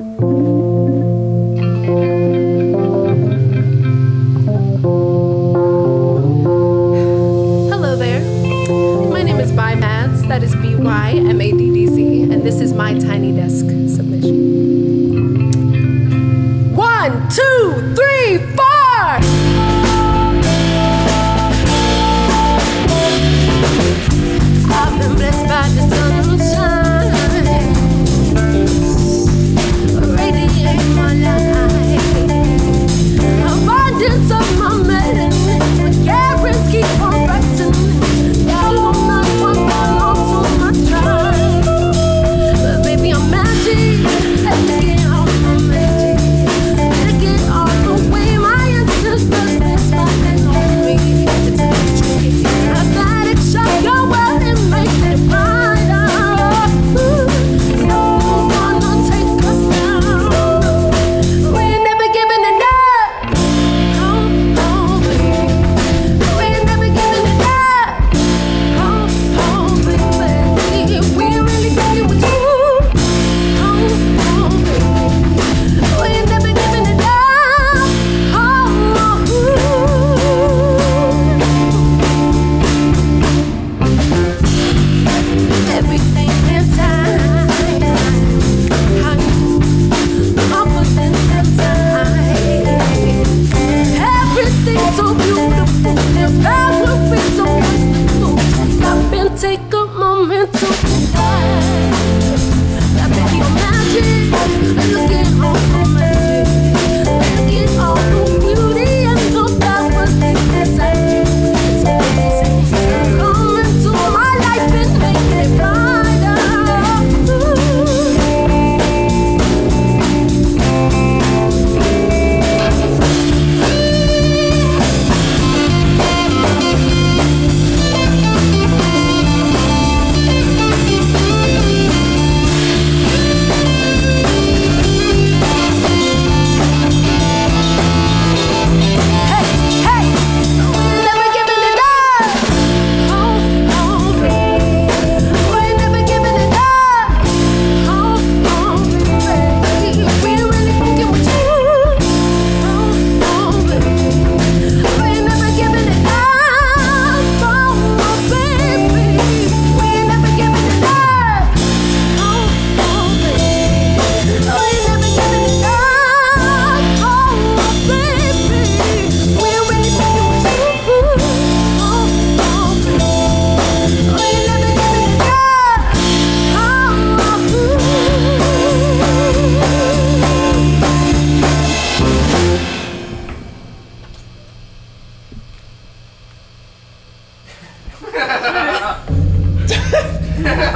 Hello there. My name is Bymads, that is B-Y-M-A-D-D-Z, and this is my Tiny Desk submission. 1, 2, 3, 4! I've been blessed by the sunshine, radiate my life, abundance of my melanin, with carrots keep on writing, yellow my one belong to my tribe, but baby I'm magic, let's get all my magic, let's get all the way my ancestors been smiling on me, it's a trick, a static shock your world and make it brighter, ooh, nothing's gonna take us down, we ain't never giving it up. Take a moment to that baby your magic. Look at all the magic. Look at all the beauty and the flowers inside you. It's amazing. Come into my life and make it brighter. Ha ha ha ha!